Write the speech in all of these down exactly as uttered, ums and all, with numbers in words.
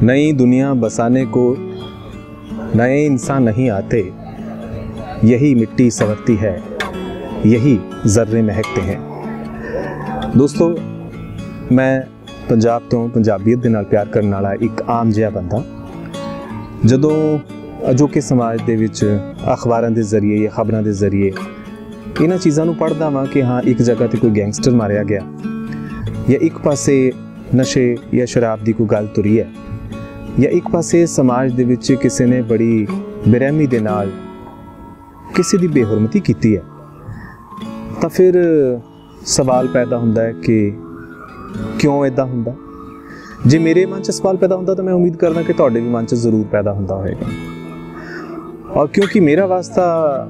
नई दुनिया बसाने को नए इंसान नहीं आते, यही मिट्टी संवरती है, यही जर्रे महकते हैं। दोस्तों, मैं पंजाब तो पंजाबीयत दे नाल प्यार करने वाला एक आम जिहा बंदा जदों अजोके समाज दे विच अखबारां दे जरिए या खबरां दे जरिए इन्हां चीज़ां नूं पढ़दा वां कि हाँ एक जगह ते कोई गैंगस्टर मारिया गया या एक पासे नशे या शराब की कोई गल तुरी है या एक पासे समाज दे विच किसी ने बड़ी बेरहमी दे नाल किसी की बेहुरमती की है, तो फिर सवाल पैदा होता है कि क्यों इदा होंदा। जे मेरे मन च सवाल पैदा होता तो मैं उम्मीद करदा कि तुहाडे भी मन च जरूर पैदा होंदा होएगा। और क्योंकि मेरा वास्ता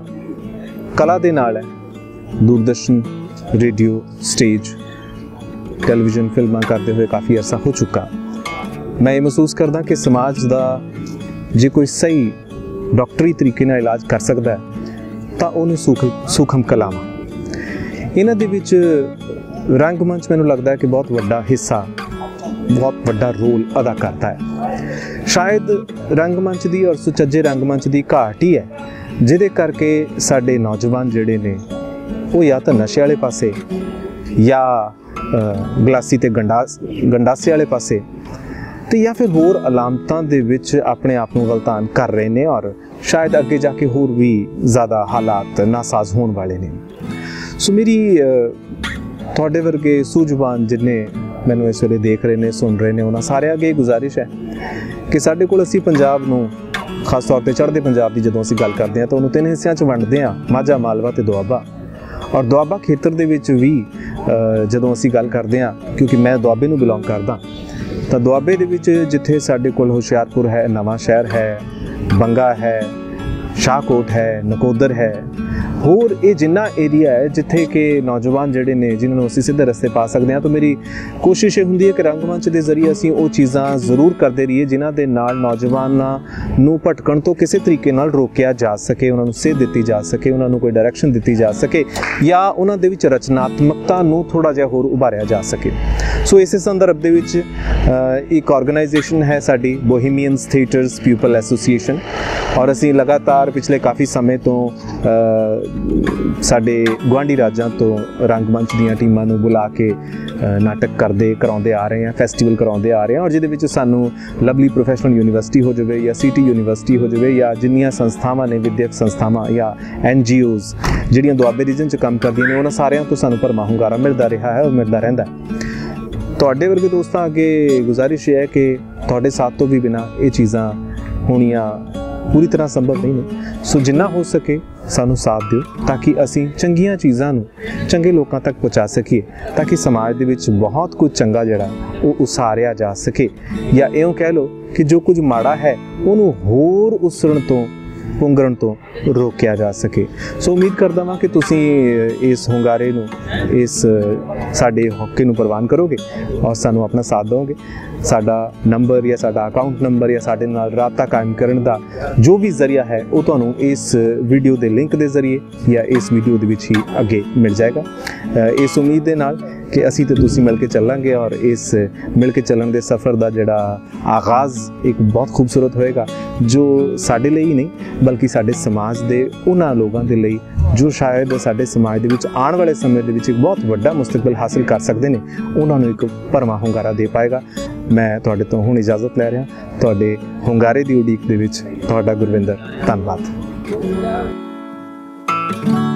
कला दे नाल है, दूरदर्शन, रेडियो, स्टेज, टेलीविजन, फिल्मां करते हुए काफ़ी अरसा हो चुका। मैं ये महसूस करदा कि समाज का जे कोई सही डॉक्टरी तरीके नाल इलाज कर सकता है तो उन्हें सूख सूखम कलावां इन्हां दे विच रंगमंच मैनूं लगता है कि बहुत वड्डा हिस्सा, बहुत वड्डा रोल अदा करता है। शायद रंगमंच की और सुचज्जे रंगमंच की घाट ही है जिहदे करके साडे नौजवान जिहड़े ने वो या तो नशे वाले पासे या गलासी ते गंडास गंडासे वाले पासे तो या फिर होर अलामतां दे विच अपने आप नूं गलतान कर रहे हैं और शायद अगे जाके होर भी ज़्यादा हालात नासाज होने वाले ने। सो मेरी तुहाडे वर्गे सूझवान जिन्ने मैनूं इस वेले देख रहे हैं, सुन रहे हैं, उन्हां सारे अगे गुजारिश है कि साडे कोल असीं पंजाब नूं खास तौर पर चढ़दे पंजाब की जदों असीं गल करते हैं तो उन्होंने तीन हिस्सों च वंडदे हैं, माझा, मालवा ते दुआबा। और दुआबा खेतर दे विच भी जदों असीं गल करते हैं, क्योंकि मैं दुआबे नूं बिलोंग करदा, तो दुआबे दे विच जिथे साडे कोल हुशियारपुर है, नवां शहर है, बंगा है, शाहकोट है, नकोदर है, होर ये जिन्ना एरिया है जिथे के नौजवान जिहड़े ने जिन्होंने असीं सीधे रस्ते पा सकते हैं। तो मेरी कोशिश ये हुंदी है कि रंगमंच के जरिए असीं वो चीज़ां जरूर करते रहिए जिन्हां दे नाल नौजवानां नूं भटकण तो किसी तरीके नाल रोकिया जा सके, उन्हां नूं सेध दित्ती जा सके, उन्हां नूं कोई डायरैक्शन दित्ती जा सके या उन्हां दे विच रचनात्मकता नूं थोड़ा जिहा होर उभारिया जा सके। सो इस संदर्भ दे विच एक ऑर्गेनाइजेशन है साडी बोहेमियंस थिएटर्स पीपल एसोसीएशन, और असीं लगातार पिछले काफ़ी समय तो साडे गुआढ़ी राज्यों तो रंगमंच दीयां टीमां नूं बुला के नाटक करते कराउंदे आ रहे हैं, फैसटिवल कराउंदे आ रहे हैं, और जिहदे विच सानूं लवली प्रोफैशनल यूनीवर्सिटी हो जाए या सिटी यूनीवर्सिटी हो जाए या जिन्नियां संस्थावां ने विद्यक संस्थावां या एन जी ओज़ जिहड़ियां दुआबे रीजन च काम करदियां ने उन्हां सारियां तो सानूं भरमा हुंगारा मिलदा रहा है और मिलदा रहिंदा है। तुहाडे वर्गे दोस्तां अगे गुजारिश है कि तुहाडे साथ तो भी बिना ये चीज़ां होणियां पूरी तरह संभव नहीं है। सो जिन्ना हो सके सानू साथ दिओ ताकि असीं चंगियां चीज़ां नूं चंगे लोकां तक पहुँचा सकीए, ताकि समाज दे विच बहुत कुछ चंगा जिहड़ा वो उसारिया जा सके, या इउं कह लो कि जो कुछ माड़ा है उहनूं होर उसरण तो पुंगरण तो रोकिया जा सके। सो उम्मीद करदा वां कि तुसीं इस हुंगारे नूं इस साडे हौके नूं प्रवान करोगे और सानू अपना साथ दोगे। साडा नंबर या साडा अकाउंट नंबर या साडे नाल राबता कायम करन दा जो भी जरिया है वो तुहानूं इस वीडियो के लिंक के जरिए या इस वीडियो दे विच ही अगे मिल जाएगा। इस उम्मीद दे नाल कि असी तो तुसी मिल के चलांगे और इस मिल के चलन के सफ़र का जोड़ा आगाज़ एक बहुत खूबसूरत होएगा, जो साडे लिए ही नहीं बल्कि साडे समाज के उन्हां लोगों के लिए जो शायद साडे समाज दे विच आने वाले समय दे विच एक बहुत वड्डा मुस्तकबिल हासिल कर सकते हैं, उन्होंने एक भरमा हुंगारा दे पाएगा। मैं तुहाडे तो हुण इजाजत लै रहा, तुहाडे हुंगारे की उड़ीक दे विच तुहाडा गुरविंदर, धन्नवाद।